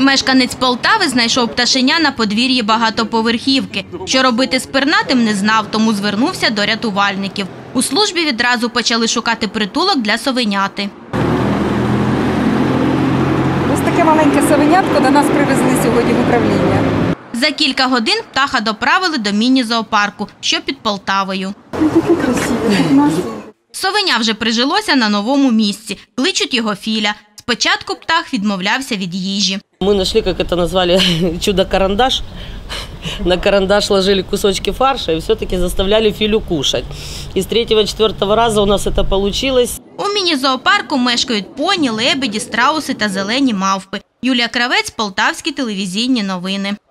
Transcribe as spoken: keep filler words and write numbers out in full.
Мешканець Полтави знайшов пташеня на подвір'ї багатоповерхівки. Що робити з пернатим не знав, тому звернувся до рятувальників. У службі відразу почали шукати притулок для совеняти. Ось таке маленьке совенятко до нас привезли сьогодні в управління. За кілька годин птаха доправили до міні-зоопарку, що під Полтавою. Він такий красивий. Совеня вже прижилося на новому місці. Кличуть його Філя. Спочатку птах відмовлявся від їжі. Мы нашли, как это назвали, чудо-карандаш. На карандаш ложили кусочки фарша и все-таки заставляли Филю кушать. И с третьего-четвертого раза у нас это получилось. У міні-зоопарку мешкають поні, лебеді, страуси та зелені мавпи. Юлія Кравець, Полтавські телевізійні новини.